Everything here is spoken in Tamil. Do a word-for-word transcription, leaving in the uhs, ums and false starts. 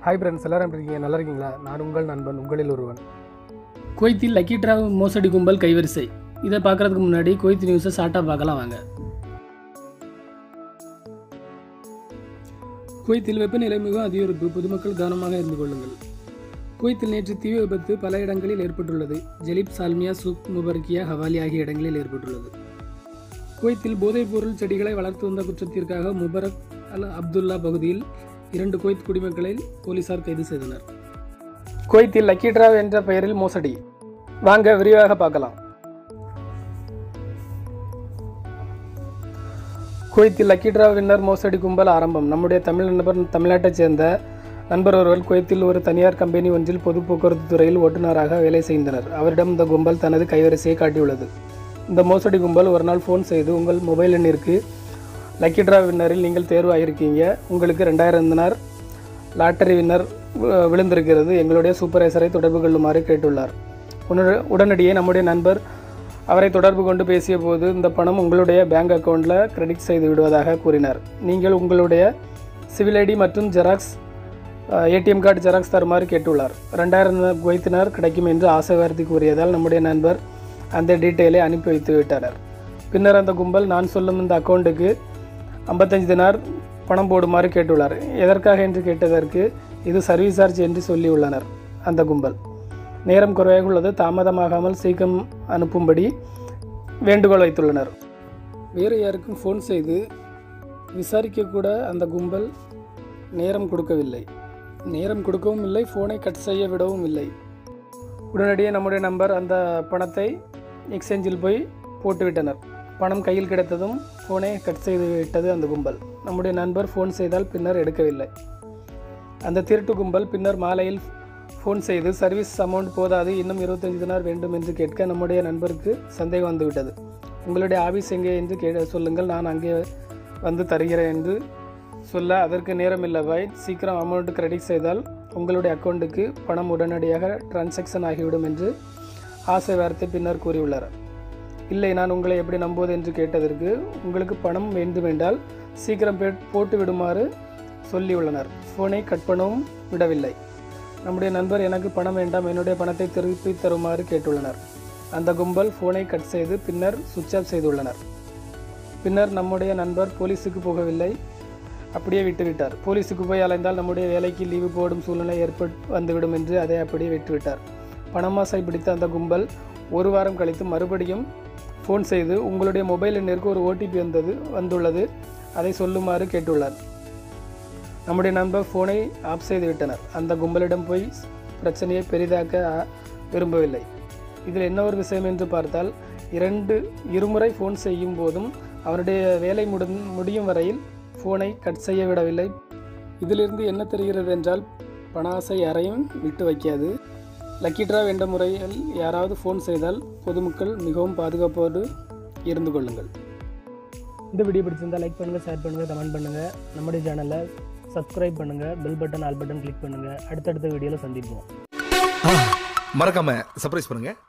ஹாய் ஃப்ரெண்ட்ஸ், எல்லாரும் எப்படி இருக்கீங்க? நல்லா இருக்கீங்களா? நான் உங்கள் நண்பன், உங்களில் ஒருவன். குவைத்தில் லக்கி டிரா மோசடி கும்பல் கைவரிசை. இதை பார்க்குறதுக்கு முன்னாடி குவைத் நியூஸை ஷார்ட்டாக பார்க்கலாம் வாங்க. குவைத்தில் வெப்பநிலை மிகவும் அதிகரிப்பு, பொதுமக்கள் கவனமாக இருந்து கொள்ளுங்கள். குவைத்தில் நேற்று தீ விபத்து பல இடங்களில் ஏற்பட்டுள்ளது. ஜெலிப், சால்மியா, சூக், முபர்கியா, ஹவாலி ஆகிய இடங்களில் ஏற்பட்டுள்ளது. குவைத்தில் போதைப் பொருள் செடிகளை வளர்த்து வந்த குற்றத்திற்காக முபரக் அல் அப்துல்லா பகுதியில் இரண்டு குவைத் குடிமக்களை போலீசார் கைது செய்தனர். குவைத்தில் லக்கி டிரா என்ற பெயரில் மோசடி. வாங்க விரிவாக பார்க்கலாம். குவைத்தில் லக்கி டிரா வின்னர் மோசடி கும்பல் ஆரம்பம். நம்முடைய தமிழ் நண்பர் தமிழ்நாட்டைச் சேர்ந்த நண்பர் ஒருவர் குவைத்தில் ஒரு தனியார் கம்பெனி ஒன்றில் பொது போக்குவரத்து துறையில் ஓட்டுநராக வேலை செய்தனர். அவரிடம் இந்த கும்பல் தனது கைவரிசையை காட்டியுள்ளது. இந்த மோசடி கும்பல் ஒரு நாள் ஃபோன் செய்து, உங்கள் மொபைல் எண்ணிற்கு லக்கி டிரா வின்னரில் நீங்கள் தேர்வு ஆகியிருக்கீங்க, உங்களுக்கு ரெண்டாயிரம் தினார் லாட்டரி வின்னர் விழுந்திருக்கிறது, எங்களுடைய சூப்பர்வைசரை தொடர்பு கொள்ளுமாறு கேட்டுள்ளார். உடனடியே நம்முடைய நண்பர் அவரை தொடர்பு கொண்டு பேசிய போது, இந்த பணம் உங்களுடைய பேங்க் அக்கௌண்ட்டில் கிரெடிட் செய்து விடுவதாக கூறினார். நீங்கள் உங்களுடைய சிவில் ஐடி மற்றும் ஜெராக்ஸ் ஏடிஎம் கார்டு ஜெராக்ஸ் தருமாறு கேட்டுள்ளார். ரெண்டாயிரம் குவைத்தினார் கிடைக்கும் என்று ஆசை வார்த்தை கூறியதால் நம்முடைய நண்பர் அந்த டீட்டெயிலை அனுப்பி வைத்து விட்டனர். பின்னர் அந்த கும்பல் நான் சொல்லும் இந்த அக்கௌண்ட்டுக்கு ஐம்பத்தஞ்சு தினார் பணம் போடுமாறு கேட்டுள்ளார். எதற்காக என்று கேட்டதற்கு இது சர்வீஸ் சார்ஜ் என்று சொல்லியுள்ளனர். அந்த கும்பல் நேரம் குறைவாக உள்ளது, தாமதமாகாமல் சீக்கிரம் அனுப்பும்படி வேண்டுகோள் வைத்துள்ளனர். வேறு யாருக்கும் ஃபோன் செய்து விசாரிக்கக்கூட அந்த கும்பல் நேரம் கொடுக்கவில்லை. நேரம் கொடுக்கவும் இல்லை, ஃபோனை கட் செய்ய விடவும் இல்லை. உடனடியே நம்முடைய நம்பர் அந்த பணத்தை எக்ஸ்சேஞ்சில் போய் போட்டுவிட்டனர். பணம் கையில் கிடைத்ததும் ஃபோனை கட் செய்து விட்டது அந்த கும்பல். நம்முடைய நண்பர் ஃபோன் செய்தால் பின்னர் எடுக்கவில்லை. அந்த திருட்டு கும்பல் பின்னர் மாலையில் ஃபோன் செய்து சர்வீஸ் அமௌண்ட் போதாது, இன்னும் இருபத்தஞ்சு தினார் வேண்டும் என்று கேட்க நம்முடைய நண்பருக்கு சந்தேகம் வந்துவிட்டது. உங்களுடைய ஆஃபீஸ் எங்கே என்று கே சொல்லுங்கள், நான் அங்கே வந்து தருகிறேன் என்று சொல்ல, அதற்கு நேரம் இல்லை பாய், சீக்கிரம் அமௌண்ட் கிரெடிட் செய்தால் உங்களுடைய அக்கௌண்ட்டுக்கு பணம் உடனடியாக டிரான்சாக்ஷன் ஆகிவிடும் என்று ஆசை வார்த்தை பின்னர் கூறியுள்ளார். இல்லை, நான் உங்களை எப்படி நம்புவது என்று கேட்டதற்கு, உங்களுக்கு பணம் வேண்டுமென்றால் சீக்கிரம் போட்டு விடுமாறு சொல்லியுள்ளனர். ஃபோனை கட் பண்ணவும் விடவில்லை. நம்முடைய நண்பர் எனக்கு பணம் வேண்டாம், என்னுடைய பணத்தை திருப்பி தருமாறு கேட்டுள்ளனர். அந்த கும்பல் ஃபோனை கட் செய்து பின்னர் சுவிட்ச் ஆஃப் செய்துள்ளனர். பின்னர் நம்முடைய நண்பர் போலீஸுக்கு போகவில்லை, அப்படியே விட்டுவிட்டார். போலீஸுக்கு போய் அலைந்தால் நம்முடைய வேலைக்கு லீவு போடும் சூழ்நிலை ஏற்பட்டு வந்துவிடும் என்று அதை அப்படியே விட்டுவிட்டார். பணமாசை பிடித்த அந்த கும்பல் ஒரு வாரம் கழித்து மறுபடியும் ஃபோன் செய்து, உங்களுடைய மொபைல் எண்ணிற்கு ஒரு ஓடிபி வந்தது வந்துள்ளது அதை சொல்லுமாறு கேட்டுள்ளார். நம்முடைய நண்பர் ஃபோனை ஆஃப் செய்து விட்டனர். அந்த கும்பலிடம் போய் பிரச்சனையை பெரிதாக்க விரும்பவில்லை. இதில் என்ன ஒரு விஷயம் என்று பார்த்தால், இரண்டு இருமுறை ஃபோன் செய்யும் போதும் அவருடைய வேலை முடி முடியும் வரையில் ஃபோனை கட் செய்ய விடவில்லை. இதிலிருந்து என்ன தெரிகிறது என்றால், பண ஆசை யாரையும் விட்டு வைக்காது. லக்கி டிரா என்ற முறையில் யாராவது ஃபோன் செய்தால் பொதுமக்கள் மிகவும் பாதுகாப்போடு இருந்து கொள்ளுங்கள். இந்த வீடியோ பிடிச்சிருந்தால் லைக் பண்ணுங்கள், ஷேர் பண்ணுங்கள், கமெண்ட் பண்ணுங்கள். நம்முடைய சேனலை சப்ஸ்கிரைப் பண்ணுங்கள், bell button all button click பண்ணுங்கள். அடுத்தடுத்த வீடியோவில் சந்திப்போம். மறக்காம சர்ப்ரைஸ் பண்ணுங்கள்.